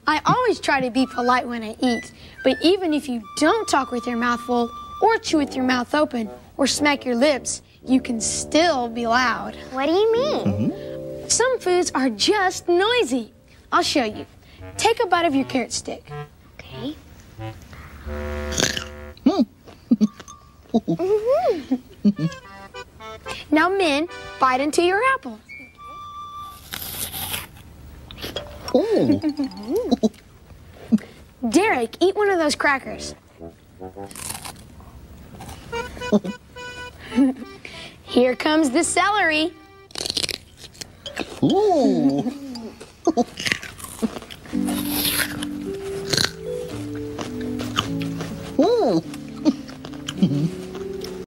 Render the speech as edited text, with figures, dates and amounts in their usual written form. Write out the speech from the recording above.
I always try to be polite when I eat, but even if you don't talk with your mouth full, or chew with your mouth open, or smack your lips, you can still be loud. What do you mean? Some foods are just noisy. I'll show you. Take a bite of your carrot stick. Okay. Now, Min, bite into your apple. Derek, eat one of those crackers. Here comes the celery. Ooh.